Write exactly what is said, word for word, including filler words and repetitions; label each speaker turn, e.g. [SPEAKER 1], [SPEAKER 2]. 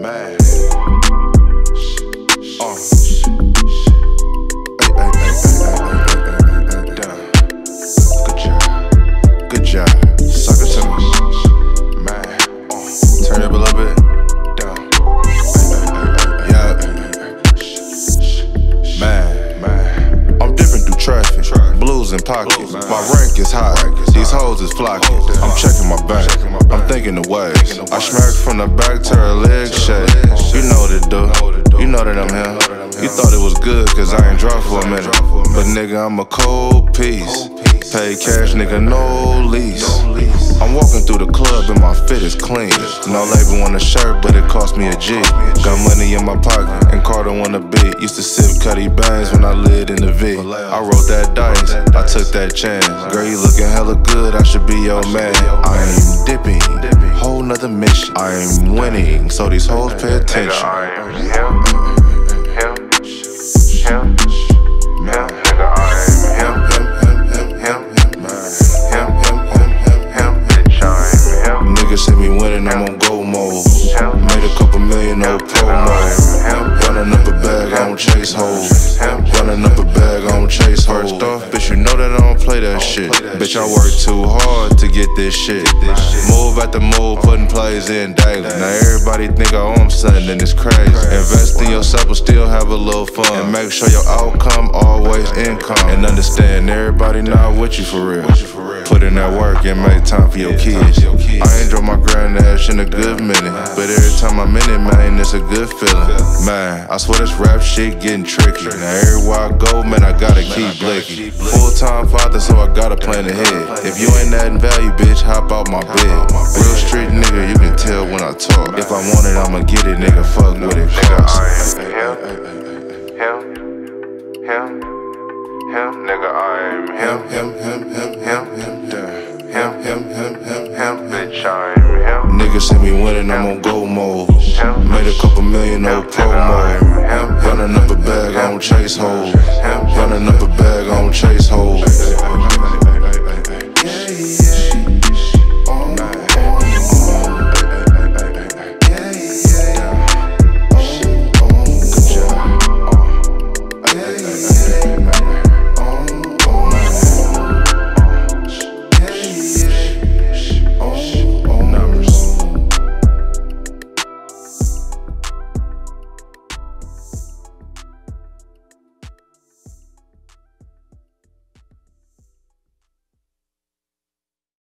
[SPEAKER 1] Man. Uh. Hey, hey, hey, hey, hey, hey, hey, hey, down. Good job. Good job. Suck it to me. Man. Uh. Turn it up a little bit. Down. Hey, hey, hey, hey, yeah. Man. Man. I'm dipping through traffic. Blues in pockets. My rank is high. These hoes is flocking. I'm checking my bank. I'm thinking the ways. I smack from the back to her leg shake. You know what it do. You know that I'm him. You thought it was good cause I ain't dropped for a minute. But nigga, I'm a cold piece. Pay cash, nigga, no lease. I'm walking through the club and my fit is clean. No label on the shirt, but it cost me a G. Got money in my pocket and Carter on the beat. Used to sip Cuddy Bangs when I lived in the V. I rolled that dice, I took that chance. Girl, you looking hella good, I should be your man. I'm dipping, whole nother mission. I'm winning, so these hoes pay attention.
[SPEAKER 2] I am him, him, him, him, nigga, I am him, him, him, him, him, him, him, him, him, bitch, I am him.
[SPEAKER 1] Niggas see me winning, I'm on go mode. Made a couple million, no promo. Running up a bag, I don't chase hoes. Running up a bag, I don't chase hoes. First off, bitch, you know that I don't play that shit. Bitch, I work too hard to get this shit. Move after move, putting plays in daily. Now everybody think I own something, and it's crazy. Invest in yourself, but still have a little fun. And make sure your outcome always income. And understand everybody not with you for real. Put in that work and make time for your kids. I ain't drove my grandass in a good minute, but every time I'm in it, man, it's a good feeling. Man, I swear this rap shit getting tricky. Now everywhere I go, man, I gotta keep blicking. Full-time father, so I gotta plan ahead. If you ain't adding value, bitch, hop out my bed. Real street nigga, you can tell when I talk. If I want it, I'ma get it, nigga, fuck what it costs.
[SPEAKER 2] I am him, him, him, him, nigga, I am him,
[SPEAKER 1] Him, him, him, him, him,
[SPEAKER 2] him, him, him, him, him, bitch, I am him.
[SPEAKER 1] niggas see me winning, I'm on go mode. Made a couple million, no promo. Running up a bag, I don't chase hoes. Running up a bag, I don't chase hoes.